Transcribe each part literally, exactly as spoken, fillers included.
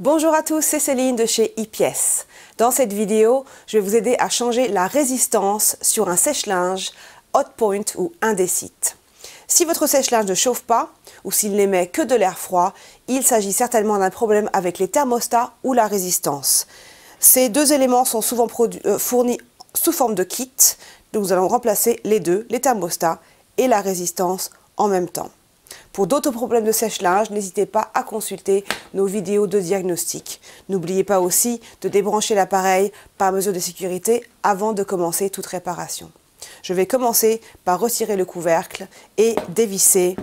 Bonjour à tous, c'est Céline de chez E-Pièces. Dans cette vidéo, je vais vous aider à changer la résistance sur un sèche-linge Hotpoint ou Indesit. Si votre sèche-linge ne chauffe pas ou s'il n'émet que de l'air froid, il s'agit certainement d'un problème avec les thermostats ou la résistance. Ces deux éléments sont souvent euh, fournis sous forme de kit, donc nous allons remplacer les deux, les thermostats et la résistance en même temps. Pour d'autres problèmes de sèche-linge, n'hésitez pas à consulter nos vidéos de diagnostic. N'oubliez pas aussi de débrancher l'appareil par mesure de sécurité avant de commencer toute réparation. Je vais commencer par retirer le couvercle et dévisser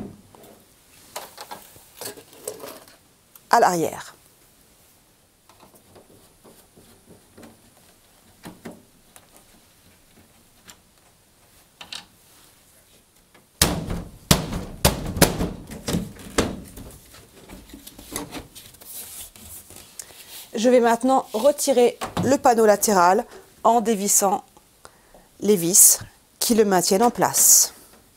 à l'arrière. Je vais maintenant retirer le panneau latéral en dévissant les vis qui le maintiennent en place.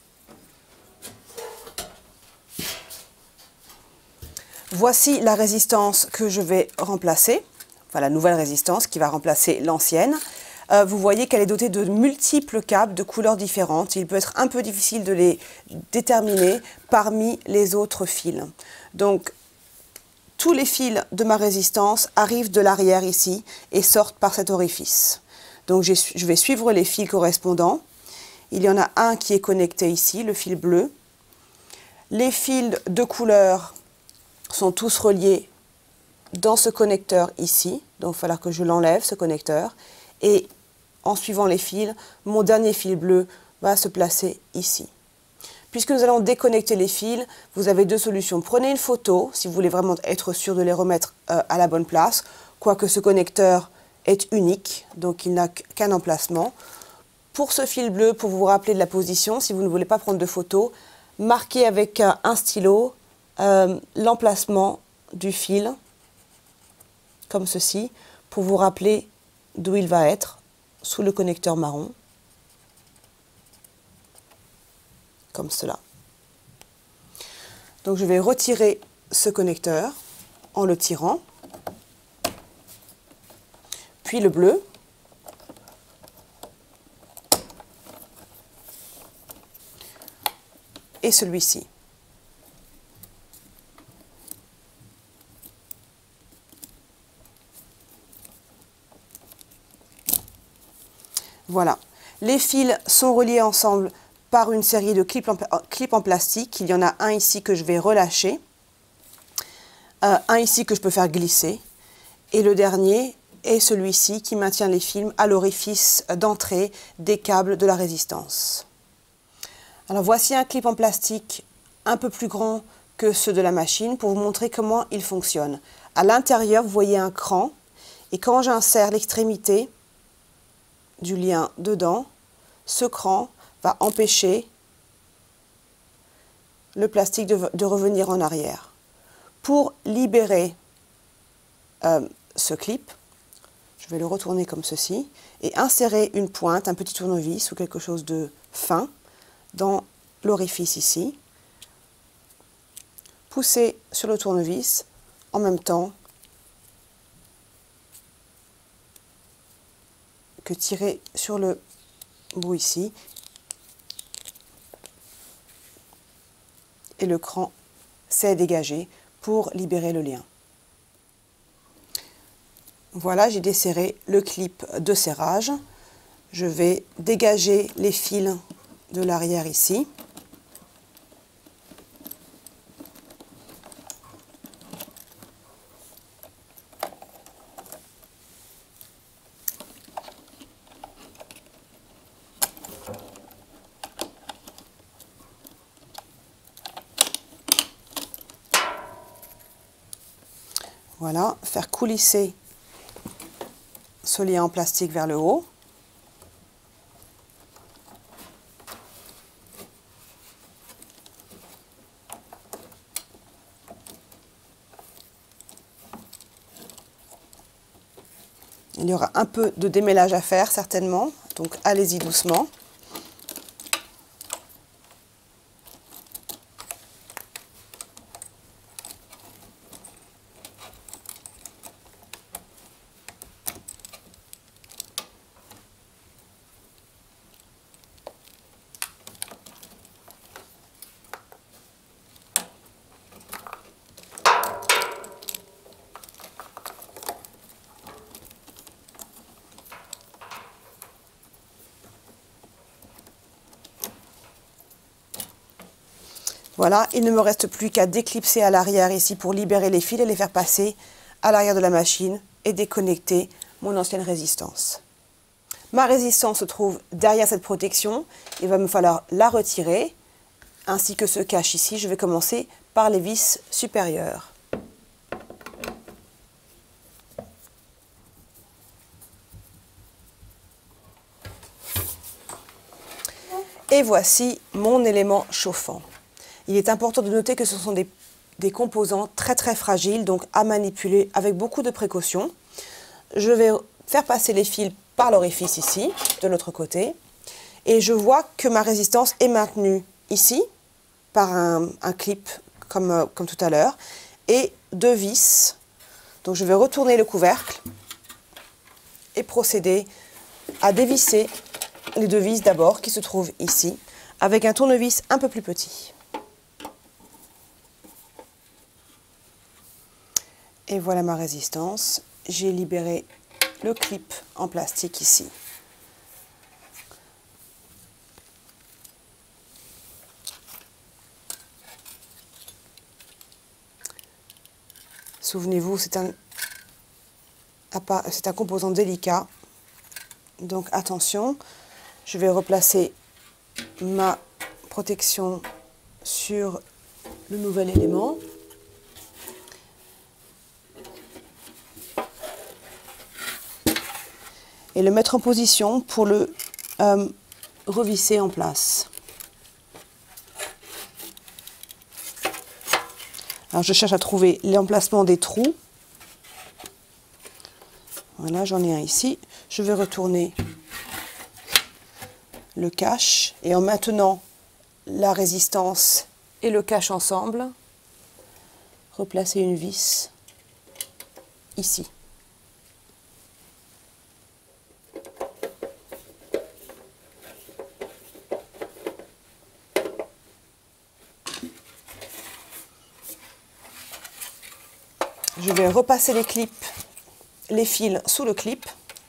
Voici la résistance que je vais remplacer, enfin la nouvelle résistance qui va remplacer l'ancienne. Euh, vous voyez qu'elle est dotée de multiples câbles de couleurs différentes. Il peut être un peu difficile de les déterminer parmi les autres fils. Donc, tous les fils de ma résistance arrivent de l'arrière ici et sortent par cet orifice. Donc je vais suivre les fils correspondants. Il y en a un qui est connecté ici, le fil bleu. Les fils de couleur sont tous reliés dans ce connecteur ici. Donc il va falloir que je l'enlève, ce connecteur. Et en suivant les fils, mon dernier fil bleu va se placer ici. Puisque nous allons déconnecter les fils, vous avez deux solutions. Prenez une photo, si vous voulez vraiment être sûr de les remettre euh, à la bonne place, quoique ce connecteur est unique, donc il n'a qu'un emplacement. Pour ce fil bleu, pour vous rappeler de la position, si vous ne voulez pas prendre de photo, marquez avec un, un stylo euh, l'emplacement du fil, comme ceci, pour vous rappeler d'où il va être, sous le connecteur marron. Comme cela. Donc je vais retirer ce connecteur en le tirant, puis le bleu, et celui-ci. Voilà, les fils sont reliés ensemble par une série de clips en, clips en plastique. Il y en a un ici que je vais relâcher, euh, un ici que je peux faire glisser, et le dernier est celui-ci qui maintient les fils à l'orifice d'entrée des câbles de la résistance. Alors voici un clip en plastique un peu plus grand que ceux de la machine pour vous montrer comment il fonctionne. À l'intérieur, vous voyez un cran, et quand j'insère l'extrémité du lien dedans, ce cran va empêcher le plastique de, de revenir en arrière. Pour libérer euh, ce clip, je vais le retourner comme ceci et insérer une pointe, un petit tournevis ou quelque chose de fin dans l'orifice ici. Pousser sur le tournevis en même temps que tirer sur le bout ici. Et le cran s'est dégagé pour libérer le lien. Voilà, j'ai desserré le clip de serrage. Je vais dégager les fils de l'arrière ici. Voilà, faire coulisser ce lien en plastique vers le haut. Il y aura un peu de démêlage à faire certainement, donc allez-y doucement. Voilà, il ne me reste plus qu'à déclipser à l'arrière ici pour libérer les fils et les faire passer à l'arrière de la machine et déconnecter mon ancienne résistance. Ma résistance se trouve derrière cette protection. Il va me falloir la retirer, ainsi que ce cache ici. Je vais commencer par les vis supérieures. Et voici mon élément chauffant. Il est important de noter que ce sont des, des composants très très fragiles, donc à manipuler avec beaucoup de précaution. Je vais faire passer les fils par l'orifice ici, de l'autre côté. Et je vois que ma résistance est maintenue ici, par un, un clip, comme, comme tout à l'heure, et deux vis. Donc je vais retourner le couvercle et procéder à dévisser les deux vis d'abord, qui se trouvent ici, avec un tournevis un peu plus petit. Et voilà ma résistance. J'ai libéré le clip en plastique ici. Souvenez-vous, c'est un, c'est un composant délicat, donc attention. Je vais replacer ma protection sur le nouvel élément. Et le mettre en position pour le euh, revisser en place. Alors je cherche à trouver l'emplacement des trous. Voilà, j'en ai un ici. Je vais retourner le cache et en maintenant la résistance et le cache ensemble, replacer une vis ici. Je vais repasser les clips, les fils sous le clip,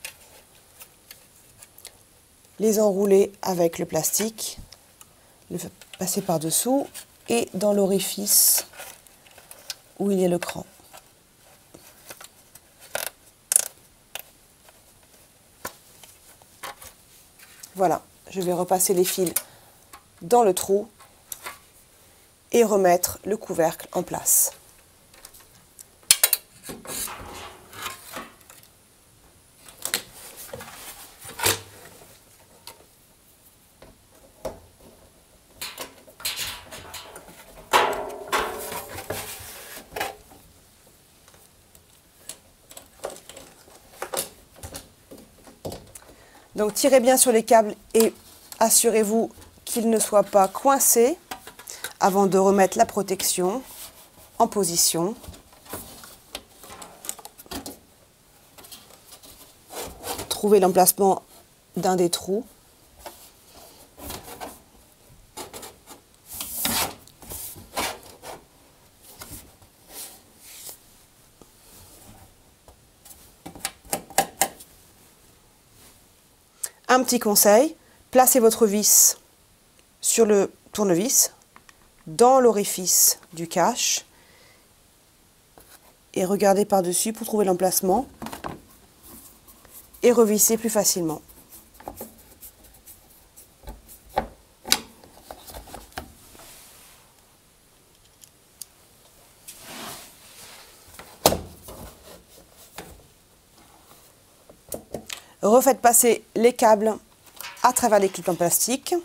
les enrouler avec le plastique, le passer par-dessous et dans l'orifice où il y a le cran. Voilà, je vais repasser les fils dans le trou et remettre le couvercle en place. Donc tirez bien sur les câbles et assurez-vous qu'ils ne soient pas coincés avant de remettre la protection en position. Trouvez l'emplacement d'un des trous. Un petit conseil, placez votre vis sur le tournevis, dans l'orifice du cache, et regardez par-dessus pour trouver l'emplacement, et revissez plus facilement. Refaites passer les câbles à travers les clips en plastique.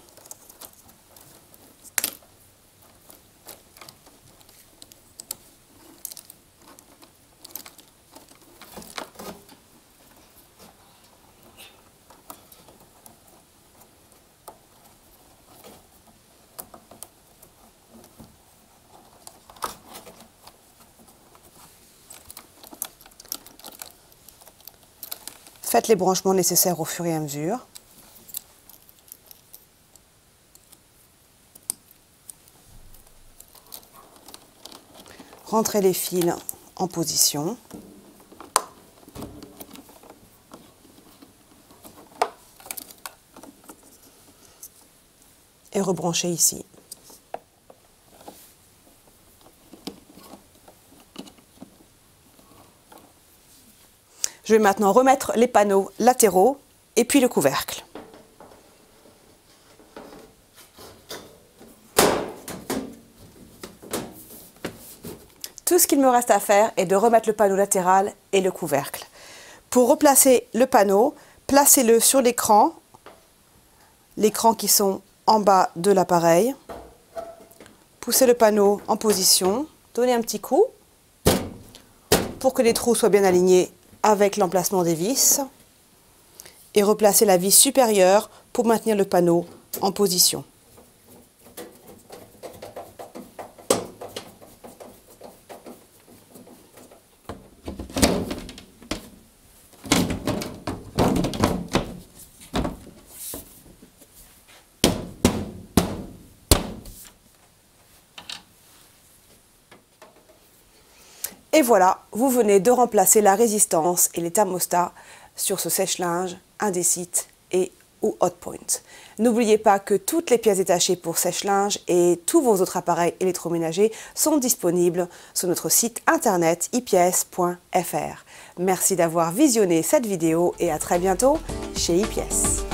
Faites les branchements nécessaires au fur et à mesure. Rentrez les fils en position. Et rebranchez ici. Je vais maintenant remettre les panneaux latéraux et puis le couvercle. Tout ce qu'il me reste à faire est de remettre le panneau latéral et le couvercle. Pour replacer le panneau, placez-le sur l'écran, l'écran qui sont en bas de l'appareil. Poussez le panneau en position, donnez un petit coup pour que les trous soient bien alignés avec l'emplacement des vis et replacez la vis supérieure pour maintenir le panneau en position. Et voilà, vous venez de remplacer la résistance et les thermostats sur ce sèche-linge Indesit et ou Hotpoint. N'oubliez pas que toutes les pièces détachées pour sèche-linge et tous vos autres appareils électroménagers sont disponibles sur notre site internet i pièces point f r. Merci d'avoir visionné cette vidéo et à très bientôt chez iPièces.